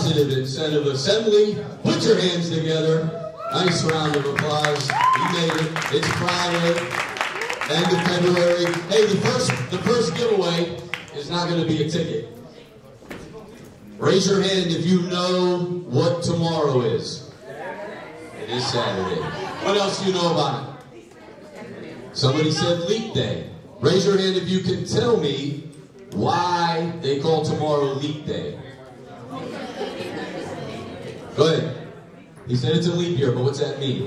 positive incentive assembly. Put your hands together. Nice round of applause. You made it. It's Friday, end of February. Hey, the first giveaway is not going to be a ticket. Raise your hand if you know what tomorrow is. It is Saturday. What else do you know about it? Somebody said Leap Day. Raise your hand if you can tell me why they call tomorrow Leap Day. Go ahead. He said it's a leap year, but what's that mean?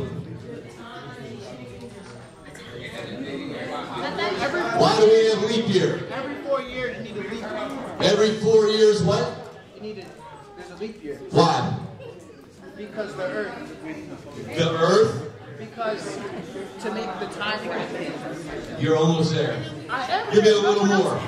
Why do we have leap year? Every 4 years you need a leap year. Every 4 years what? There's a leap year. Why? Because the Earth. The Earth? Because to make the timing of it. You're almost there. I am. Give me a little more.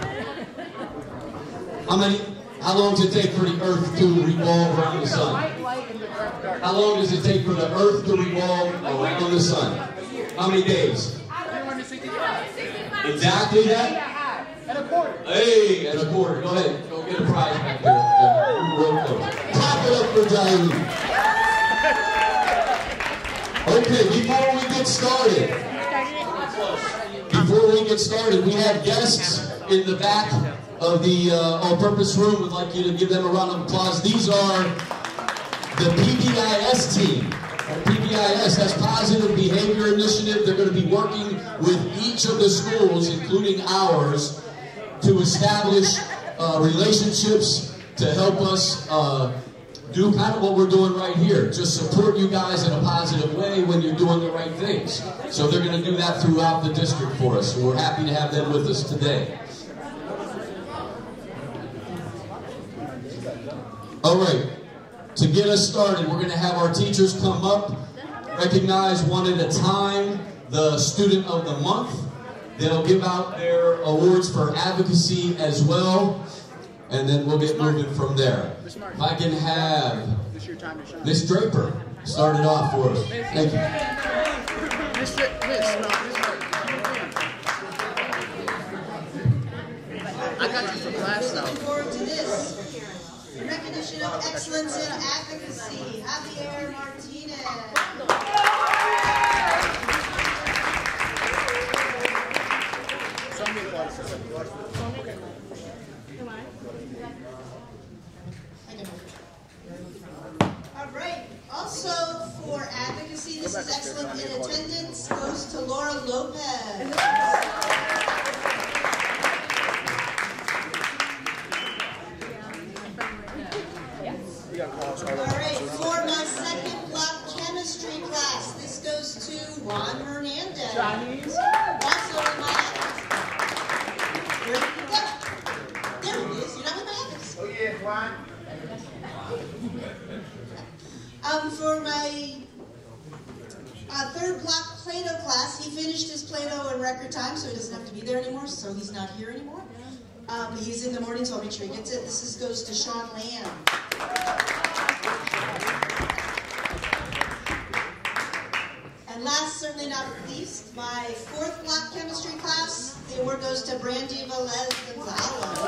How long does it take for the Earth to revolve around the sun? How long does it take for the Earth to revolve around the sun? How many days? 365. Exactly that? And a quarter. Hey, and a quarter. Go ahead. Go get a prize back there. Real close. Clap it up for Jailou. Okay, before we get started, we have guests in the back of the all-purpose room. We'd like you to give them a round of applause. These are the PBIS team. PBIS has Positive Behavior Initiative. They're going to be working with each of the schools, including ours, to establish relationships to help us do kind of what we're doing right here. Just support you guys in a positive way when you're doing the right things. So they're going to do that throughout the district for us. So we're happy to have them with us today. All right. To get us started, we're going to have our teachers come up, recognize one at a time the Student of the Month. They'll give out their awards for advocacy as well, and then we'll get moving from there. If I can have Miss Draper start it off for us. Thank you. I got you from last now. Looking forward to this. Recognition of Excellence in Advocacy, Javier Martinez. All right. Also for advocacy, this is excellent in attendance, goes to Laura Lopez. Alright, for my second block chemistry class, this goes to Juan Hernandez. Also in my ethics. Where did you go? There it is, you're not in my ethics. Oh yeah, Juan. For my third block Plato class, he finished his Plato in record time, so he doesn't have to be there anymore, so he's not here anymore. He's in the morning, so I'll make sure he gets it. This goes to Sean Lamb. And last, certainly not least, my fourth block chemistry class, the award goes to Brandy Velez Gonzalez.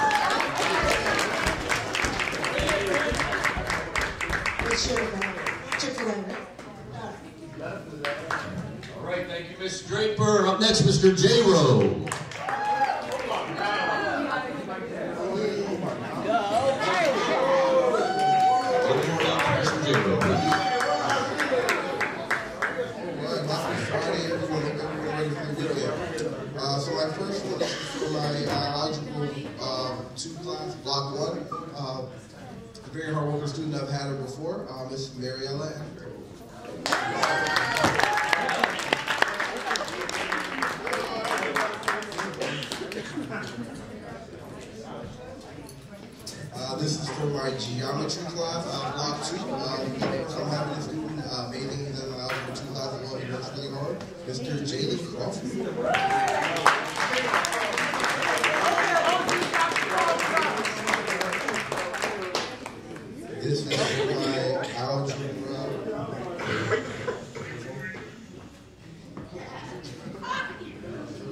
Chick-fil-A. All right, thank you, Miss Draper. Up next, Mr. J-Rowe. So my first one is for my algebra 2 class, block 1. A very hard-working student. I've had her before, Miss Mariella. This is for my geometry class, block 2. I'm having a student, mainly in the algebra 2 class, he works really hard, Mr. Jalen Crawford. This is for my algebra.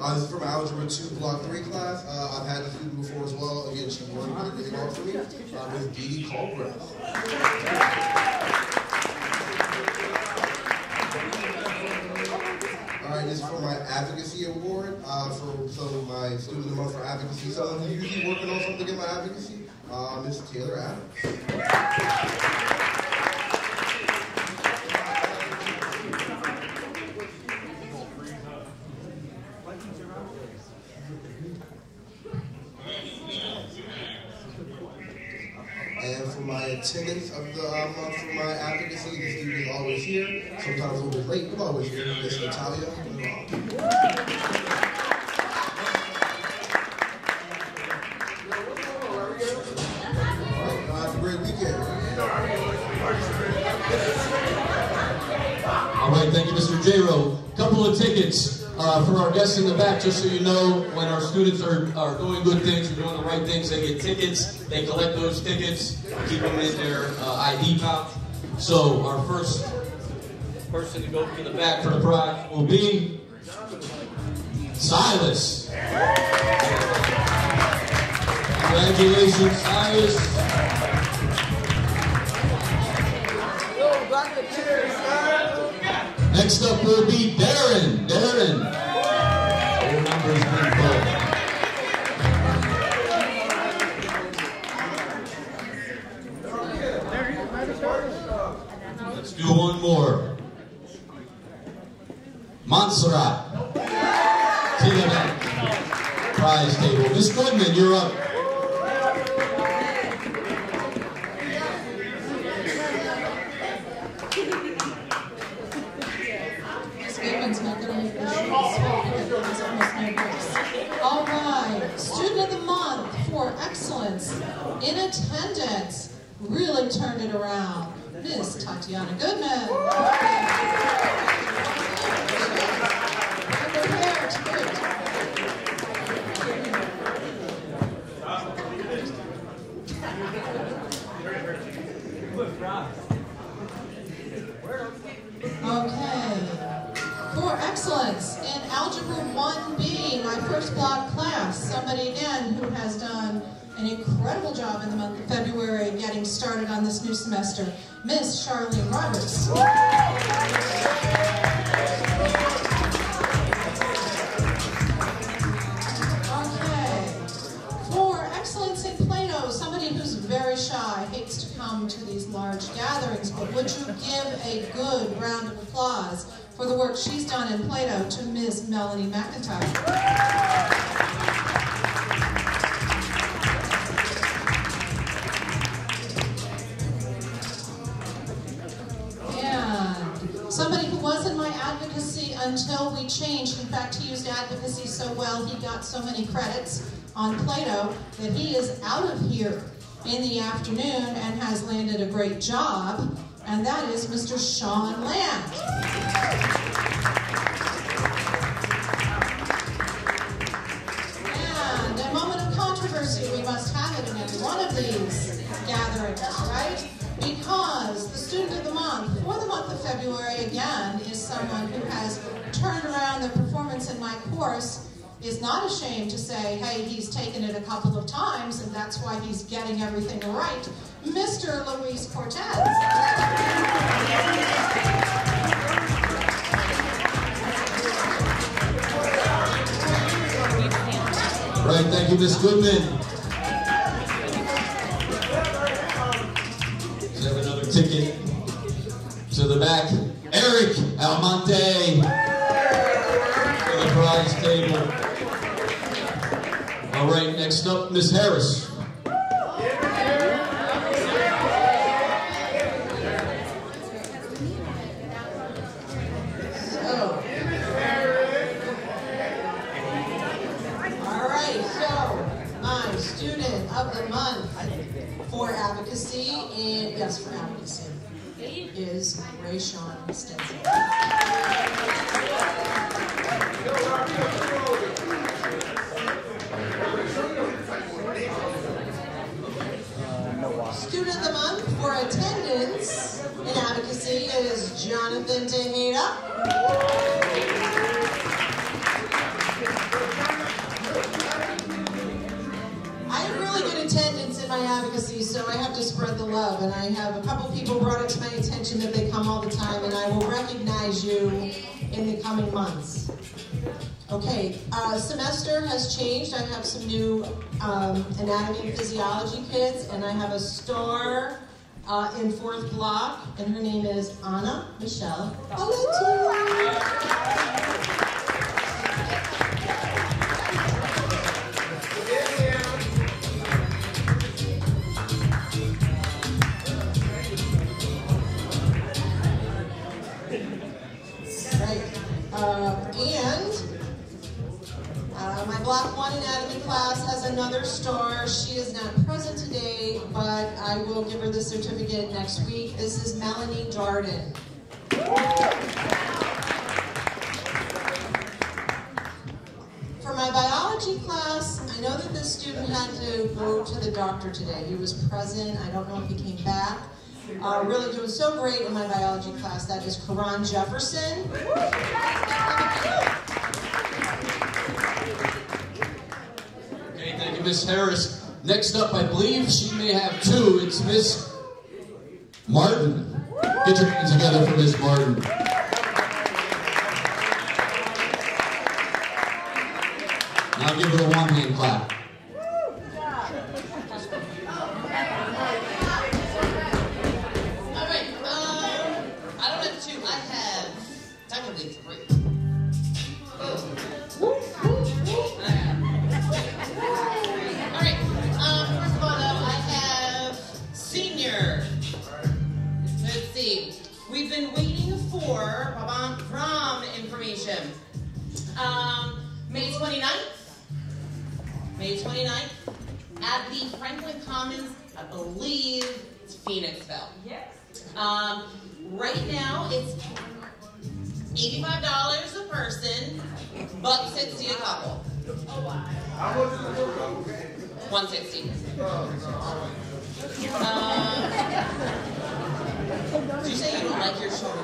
This is from Algebra 2, Block 3 class. I've had the student before as well. Again, she worked really hard for me. Ms. Dee Colbreth. Alright, this is for my advocacy award. So my student of the month for advocacy. Someone who's usually working on something in my advocacy. Ms. Taylor Adams. And for my attendance of the month for my advocacy, the student is always here. Sometimes a little bit late, but always here. Miss Natalia. Have a great weekend. All right, thank you, Mr. J-Ro. Couple of tickets for our guests in the back, just so you know, when our students are doing good things, are doing the right things, they get tickets, they collect those tickets, keep them in their ID pouch. So our first person to go to the back for the prize will be Silas. Congratulations, Silas. Next up will be Darren. Darren. Your number's been called. Let's do one more. Montserrat. To the back. Prize table. Miss Goodman, you're up. All right, student of the month for excellence in attendance, really turned it around, Miss Tatiana Goodman. Okay. For excellence in Algebra 1B, my first block class, somebody again who has done an incredible job in the month of February getting started on this new semester, Miss Charlene Roberts. Okay. For excellence in Plato, somebody who's very shy, hates to come to these large gatherings, but would you give a good round of applause for the work she's done in Plato to Ms. Melanie McIntyre. And somebody who was in my advocacy until we changed. In fact, he used advocacy so well, he got so many credits on Plato that he is out of here in the afternoon and has landed a great job, and that is Mr. Sean Land. And a moment of controversy, we must have it in every one of these gatherings, right? Because the student of the month, for the month of February, again, is someone who has turned around their performance in my course, is not ashamed to say, hey, he's taken it a couple of times, and that's why he's getting everything right, Mr. Luis Cortez. Right, thank you, Ms. Goodman. Let's have another ticket to the back. Eric Almonte for the prize table. All right, next up, Ms. Harris. Of the month for advocacy, and yes, for advocacy, is Ray Sean Stinson. Student of the month for attendance in advocacy is Jonathan Tejeda. job, and I have a couple people brought it to my attention that they come all the time, and I will recognize you in the coming months. Okay, semester has changed. I have some new anatomy and physiology kids, and I have a star in 4th block, and her name is Anna Michelle Paletti. My Block 1 anatomy class has another star. She is not present today, but I will give her the certificate next week. This is Melanie Darden. For my biology class, I know that this student had to go to the doctor today. He was present. I don't know if he came back. Really doing so great in my biology class. That is Karan Jefferson. Thank you, Miss Harris. Next up, I believe she may have two. It's Miss Martin. Get your hands together for Miss Martin. Now give her a one-hand clap. All right, I don't have two. I have technically three. We've been waiting for prom information. May 29th at the Franklin Commons, I believe it's Phoenixville. Yes. Right now it's $85 a person, $160 a couple. Oh wow. How much is it for a couple? $160. Did you say you don't like your shoulder?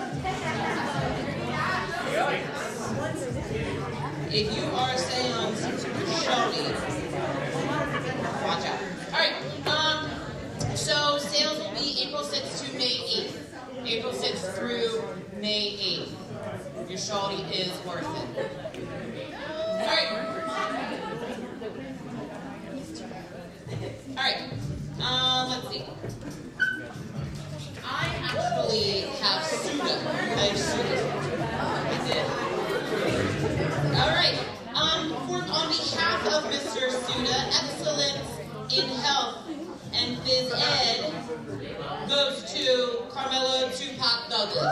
If you are saying on shoulder, watch out. Alright, so sales will be April 6th to May 8th. April 6th through May 8th. Your shoulder is worth it. Alright, let's see. I actually have Suda. I have Suda. I did. All right. On behalf of Mr. Suda, excellence in health and phys ed goes to Carmelo Tupac Douglas.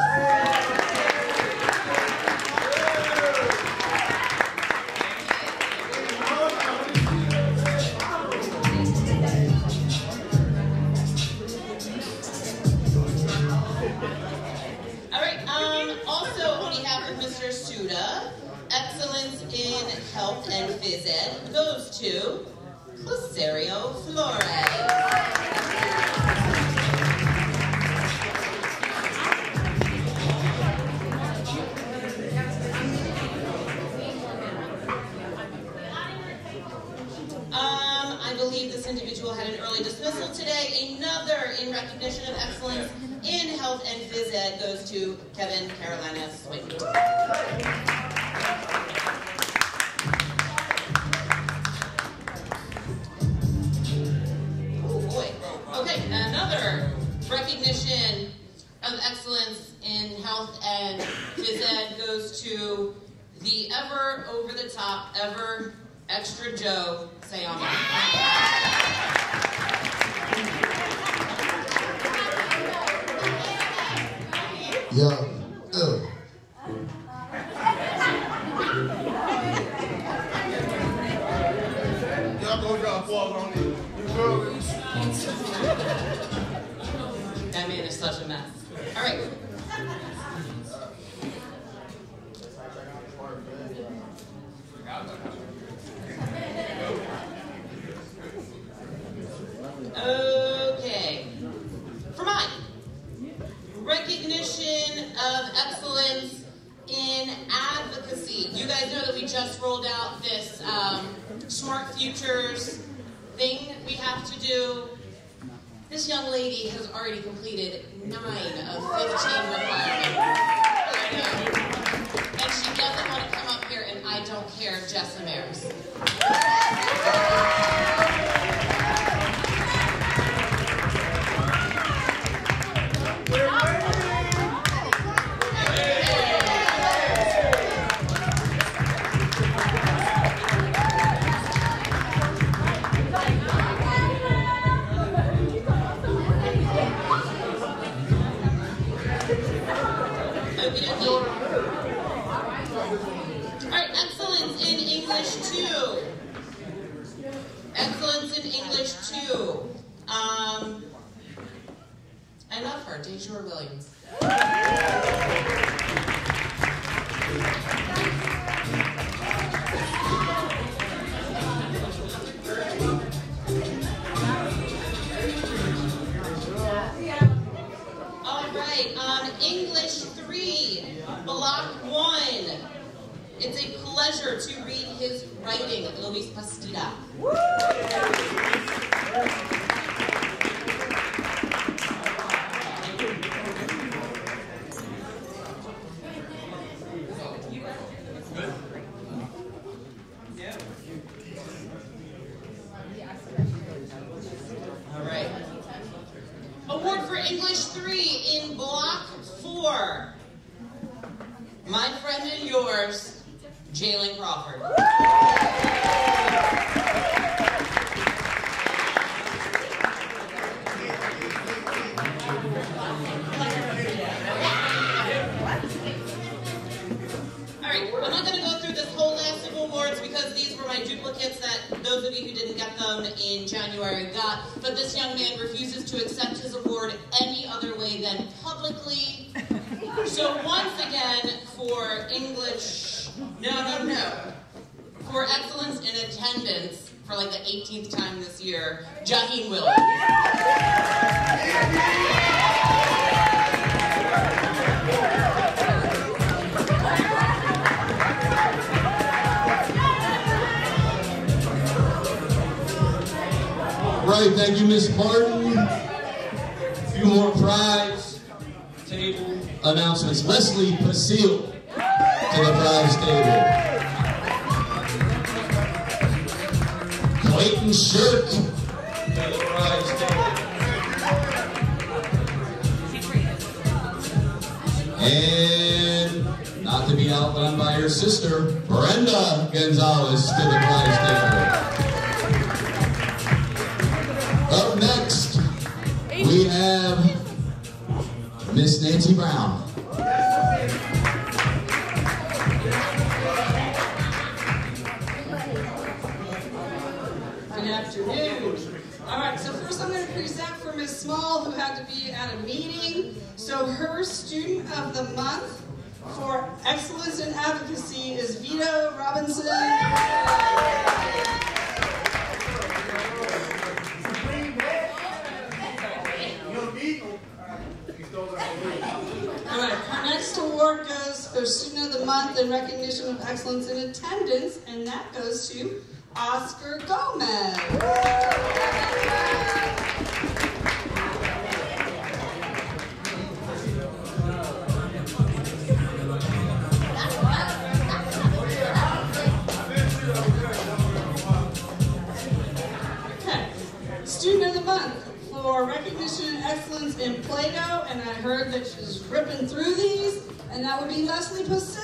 Mr. Suda, excellence in health and phys ed goes to Clasario Flores. I believe this individual had an early dismissal today. Another in recognition of excellence in health and phys ed goes to Kevin Carolina Swing. Oh boy. Okay, another recognition of excellence in health and phys ed goes to the ever over the top, ever extra Joe Sayama. Yeah. Y'all go drop balls on me. That man is such a mess. All right. Okay. For mine, recognition of excellence in advocacy. You guys know that we just rolled out this Smart Futures thing we have to do This young lady has already completed 9 of 15 requirements. I know. And she doesn't want to come up here, and I don't care, Jessa Maris. Alright, excellence in English 2. Excellence in English 2. I love her, Dejour Williams. Alright, English 3, Block 1. It's a pleasure to read his writing, Luis Pastida. Alright. Award for English 3 in Block 4. My friend and yours, Jalen Crawford. Alright, I'm not going to go through this whole list of awards because these were my duplicates that those of you who didn't get them in January got, but this young man refuses to accept his award any other way than publicly. So once again, for English, for excellence in attendance, for like the 18th time this year, Jaheen Williams. Right, thank you, Miss Martin. A few more prize table announcements. Leslie Pasil to the prize table. Clayton Shirk to the prize table. And not to be outdone by her sister, Brenda Gonzalez to the prize table. Up next, we have Miss Nancy Brown. Good afternoon. All right, so first I'm going to present for Miss Small, who had to be at a meeting. So her student of the month for excellence in advocacy is Vito Robinson. All right, our next award goes for Student of the Month in recognition of excellence in attendance, and that goes to Oscar Gomez. Okay, Student of the Month for recognition and excellence in Play-Doh, and I heard that she's ripping through these, and that would be Leslie Pasil.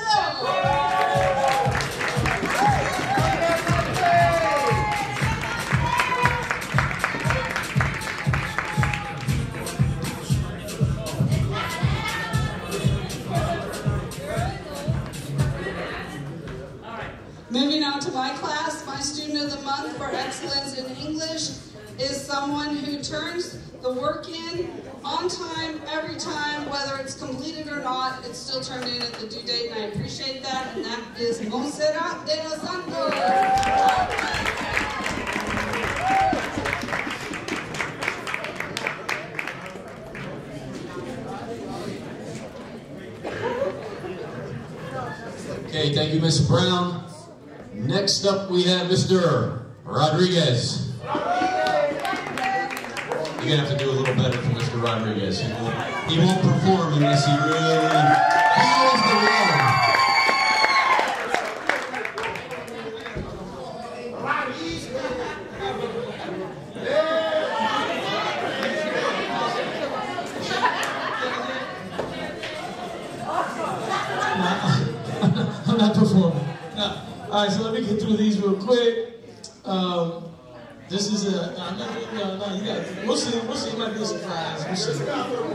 Moving on to my class, my student of the month for excellence in English is someone who turns the work in on time, every time, whether it's completed or not, it's still turned in at the due date, and I appreciate that, and that is Montserrat de los Santos. Okay, thank you, Miss Brown. Next up, we have Mr. Rodriguez. You're gonna have to do a little better for Mr. Rodriguez. He won't perform unless he really feels the love. I'm not performing. No. All right, so let me get through these real quick. This is a, we'll see, it might be a surprise, we'll see.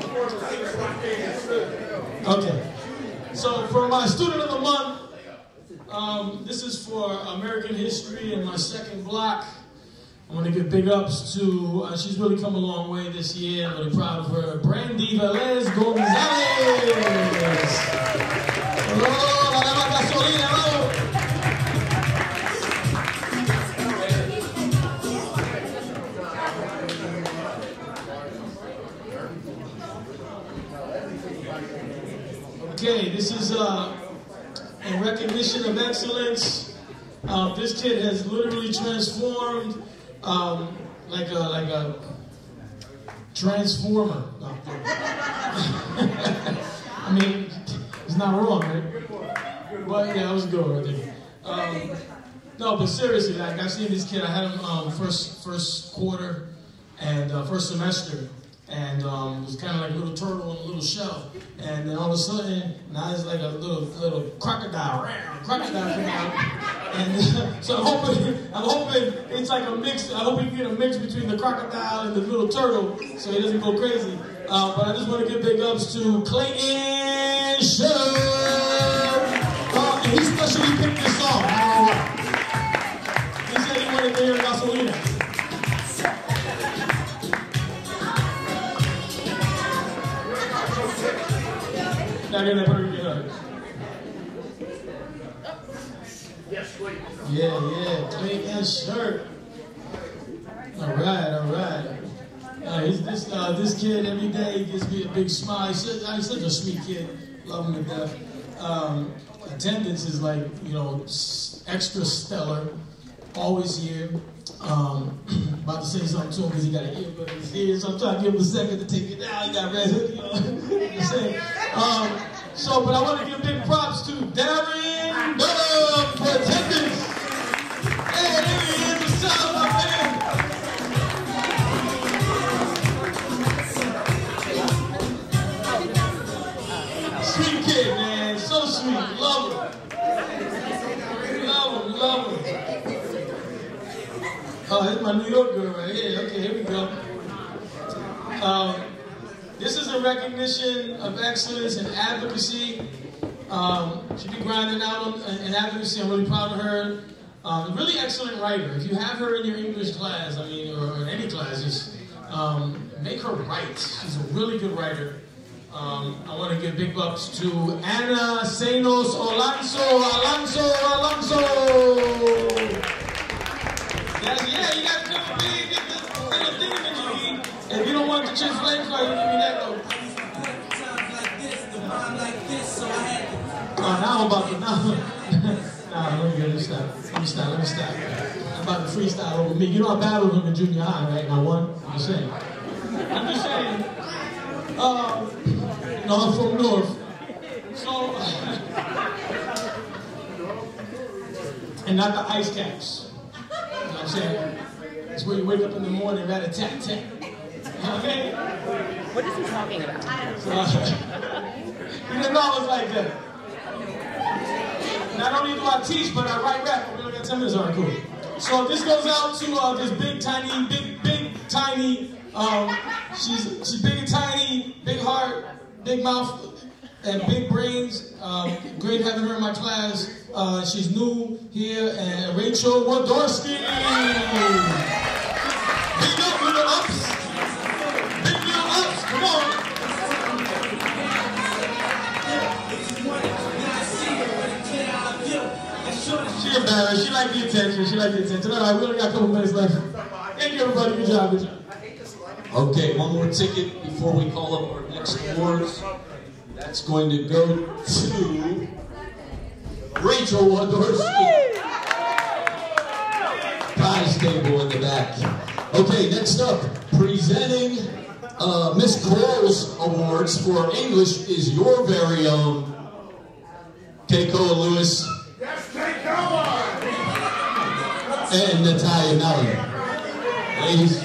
Okay, so for my student of the month, this is for American history in my second block. I want to give big ups to, she's really come a long way this year. I'm really proud of her, Brandy Velez Gonzalez. Hello, la dama gasolina, hello. Okay, this is in recognition of excellence. This kid has literally transformed like a transformer. No. I mean, it's not wrong, right? But yeah, that was a good one, I think. No, but seriously, like I've seen this kid. I had him first quarter and first semester. And it was kind of like a little turtle in a little shell. And then all of a sudden, now it's like a little crocodile. Crocodile came out. And so I'm hoping it's like a mix. I hope we can get a mix between the crocodile and the little turtle so he doesn't go crazy. But I just want to give big ups to Clayton Sherr. And he specially picked this song. He said he wanted to hear Gasolina. Yes, please. Yeah, Clayton Sherr. All right. This kid every day gives me a big smile. He's such a sweet kid. Love him to death. Attendance is like, extra stellar. Always here. About to say something to him because he got an earbud in his ear, so I'm trying to give him a second to take it down. He got red hood, but I want to give big props to Darren for attendance. Hey, there he is. What's up, my man? Sweet kid, man. So sweet. Love him. Love him. Oh, this is my New York girl right here. Okay, here we go. This is a recognition of excellence in advocacy. She's been grinding out in advocacy. I'm really proud of her. Really excellent writer. If you have her in your English class, or in any classes, make her write. She's a really good writer. I want to give big ups to Ana Senos Alonso. Yeah, you got to come big, get this little thing that you need. If you don't want the chips flakes, why you give me that though? Oh, now I'm about to, nah, let me stop. I'm about to freestyle over me. You know I battled him in junior high, right? And I won. I'm just saying. I'm from North. So, and not the ice caps. You know what I'm saying? It's where you wake up in the morning, rat-a-tat-tat. Okay? What is he talking about? You didn't know I was like that. Not only do I teach, but I write rap. We only got 10 minutes, all right, cool. So this goes out to this big, tiny, she's big and tiny, big heart, big mouth, and big brains. Great having her in my class. She's new here, and Rachel Wodorski. Big up, little ups. Big little ups, come on. She embarrassed. She liked the attention. All right, we only got a couple minutes left. Thank you, everybody. Good job. Okay, one more ticket before we call up our next awards. That's going to go to Rachel Wodorski. table in the back. Okay, next up, presenting Miss Kroll's awards for English is your very own Keiko Lewis. Yes, Keiko! And Natalia Mellon. Ladies.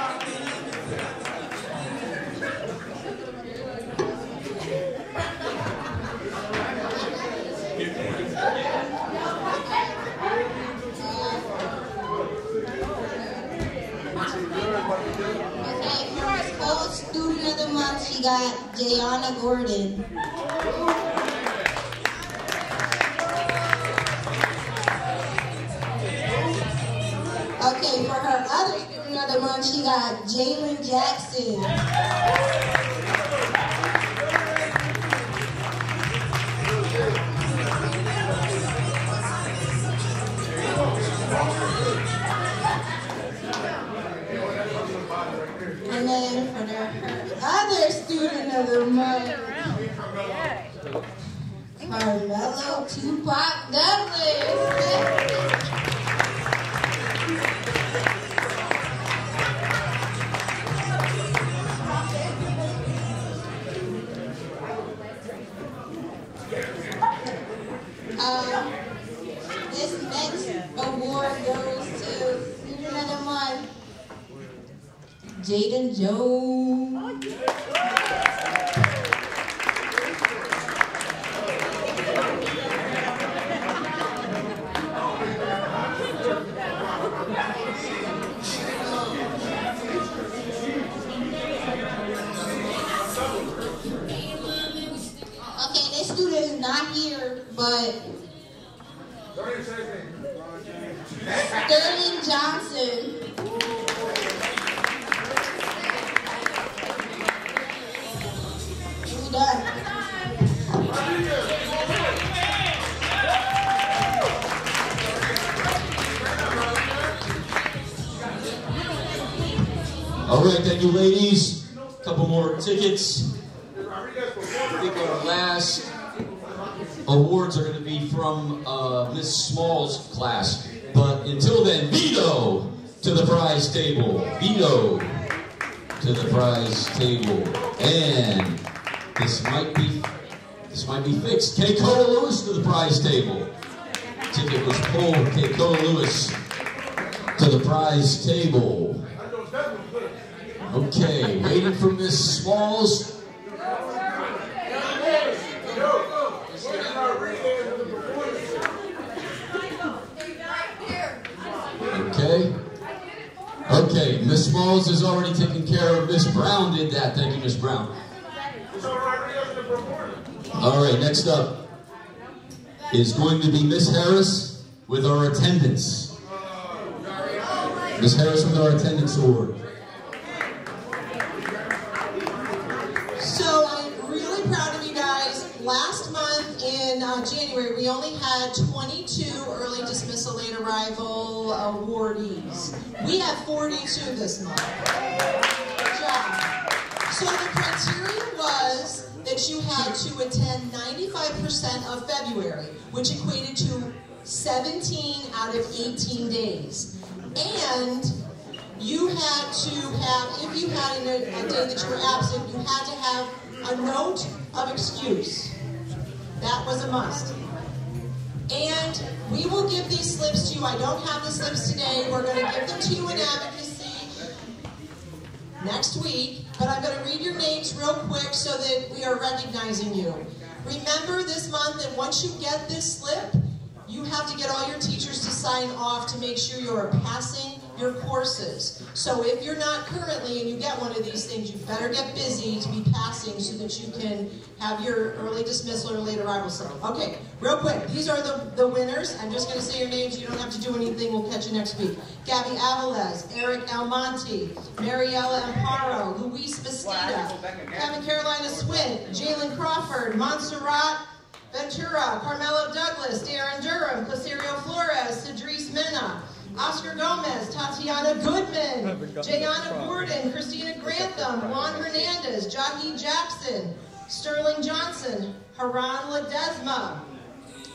Student of the month, she got Jayana Gordon. Okay, for her other student of the month, she got Jalen Jackson. And then for her other student of the month, Carmelo Tupac Douglas. This next award goes to Student of the Month, Jaden Jones. Okay, this student is not here, but Sterling Johnson. We're done. All right, thank you, ladies. A couple more tickets. I think our last awards are going to be from Miss Small's class. But until then, veto to the prize table. Veto to the prize table. And this might be fixed. Keiko Lewis to the prize table. Ticket was pulled. Keiko Lewis to the prize table. Okay, waiting for Miss Smalls. Okay. Okay, Miss Smalls has already taken care of. Miss Brown did that. Thank you, Miss Brown. All right, next up is going to be Miss Harris with our attendance. Miss Harris with our attendance award. So I'm really proud of you guys. Last month in January, we only had 22 early dismissal late arrival awardees. We have 42 this month. Good job. So the criteria was that you had to attend 95% of February, which equated to 17 out of 18 days. And you had to have, if you had a day that you were absent, you had to have a note of excuse. That was a must. And we will give these slips to you. I don't have the slips today. We're going to give them to you in advocacy next week. But I'm going to read your names real quick so that we are recognizing you. Remember this month that once you get this slip, you have to get all your teachers to sign off to make sure you're passing your courses. So if you're not currently and you get one of these things, you better get busy to be passing so that you can have your early dismissal or late arrival slip. Okay, real quick, these are the winners. I'm just going to say your names. You don't have to do anything. We'll catch you next week. Gabby Avalez, Eric Almonte, Mariella Amparo, Luis Bastida, Kevin Carolina Swint, Jalen Crawford, Montserrat Ventura, Carmelo Douglas, Darren Durham, Clasirio Flores, Cedrice Mena, Oscar Gomez, Tatiana Goodman, Jayana Gordon, Christina Grantham, Juan Hernandez, Jahi Jackson, Sterling Johnson, Haran Ledesma,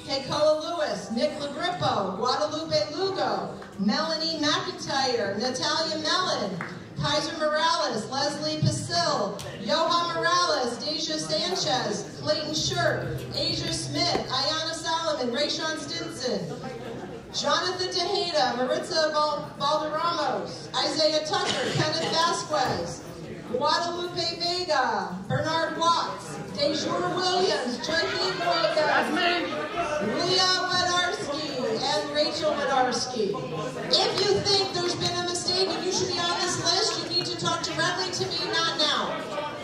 Keikoa Lewis, Nick Lagrippo, Guadalupe Lugo, Melanie McIntyre, Natalia Mellon, Kaiser Morales, Leslie Pasil, Johan Morales, Deja Sanchez, Clayton Shirk, Asia Smith, Ayana Solomon, Rayshawn Stinson, Jonathan Tejeda, Maritza Valderramos, Isaiah Tucker, Kenneth Vasquez, Guadalupe Vega, Bernard Watts, Dejour Williams, Joaquin Boyga, Leah Wadarski, and Rachel Wadarski. If you think there's been a mistake and you should be on this list, you need to talk directly to me, not now.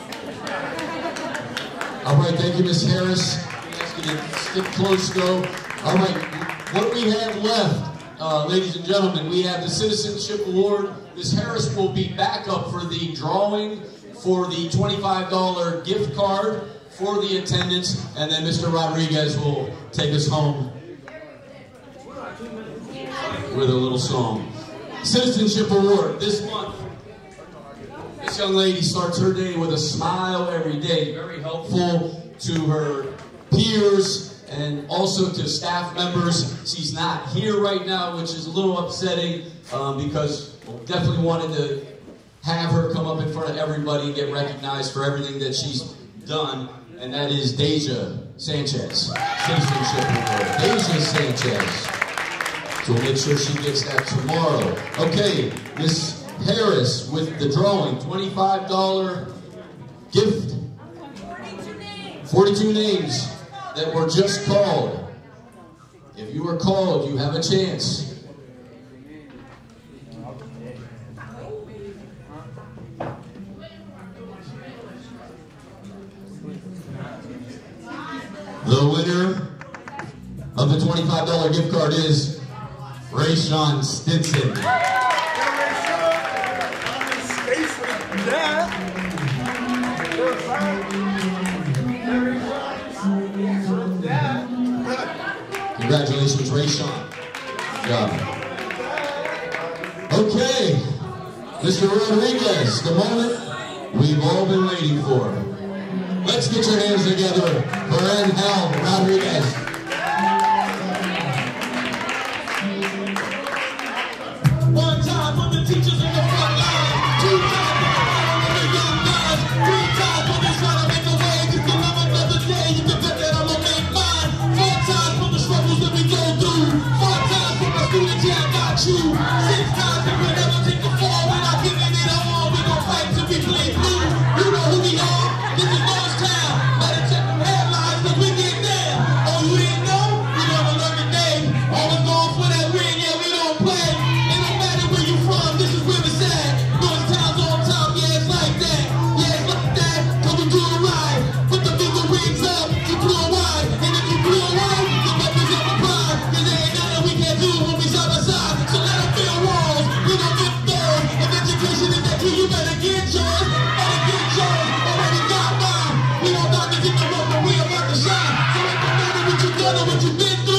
All right, thank you, Ms. Harris. Ask you to stick close, though. All right, what we have left, ladies and gentlemen, we have the Citizenship Award. Ms. Harris will be back up for the drawing for the $25 gift card for the attendance, and then Mr. Rodriguez will take us home with a little song. Citizenship Award this month. This young lady starts her day with a smile every day, very helpful to her peers and also to staff members. She's not here right now, which is a little upsetting because we definitely wanted to have her come up in front of everybody and get recognized for everything that she's done, and that is Deja Sanchez. Citizenship Award. Deja Sanchez. So we'll make sure she gets that tomorrow. Okay, Miss Harris with the drawing, $25 gift. 42 names that were just called. If you were called, you have a chance. The winner of the $25 gift card is Rayshawn Stinson. Congratulations, Rayshawn. Good job. Okay, Mr. Rodriguez, the moment we've all been waiting for. Let's get your hands together for Angel Rodriguez. One time for the teachers in the front line, two times for the young guys, three times for the trying to make a way, just to love another day, you can bet that I'm gonna make mine, four times for the struggles that we go through, five times for my students, yeah, I got you, six times that we never take a fall, we're not giving it all, we gon' fight till we play blue, you know who we are, this is Town. Better check the headlines, cause we get there. Oh, you didn't know? We never learn the name. Always going for that win, yeah, we don't play. It don't matter where you from, this is where it's at. North Town's on top, yeah, it's like that. Yeah, it's like that, cause we do it right. Put the bigger wings up, you blow wide. And if you blow wide, the weapons up a pride. Cause there ain't nothing we can't do when we side by side. So let them build walls, we gon' get those. If education is that key, you better get yours. Better get yours, already got mine. We don't knock it in the road, but we about to shine. So it don't matter what you've done or what you've been through.